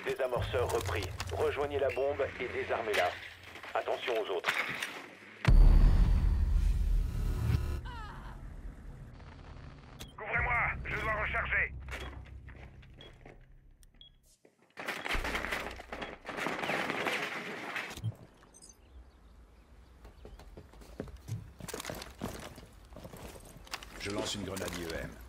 désamorceur repris. Rejoignez la bombe et désarmez-la. Attention aux autres. Couvrez-moi, je dois recharger. Je lance une grenade IEM.